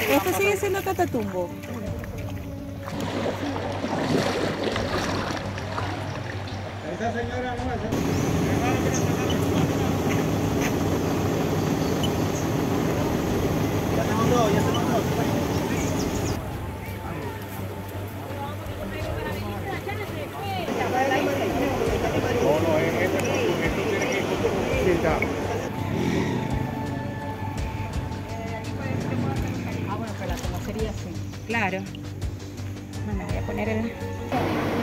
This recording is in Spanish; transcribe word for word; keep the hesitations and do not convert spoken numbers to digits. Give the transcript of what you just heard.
Este sigue siendo Catatumbo. Esa señora no es. Ya se mandó, ya se mandó. No, no, es este, esto tiene que ir con tu... Sí, está. Ah, bueno, pero la conocería así. Claro. Bueno, voy a poner el...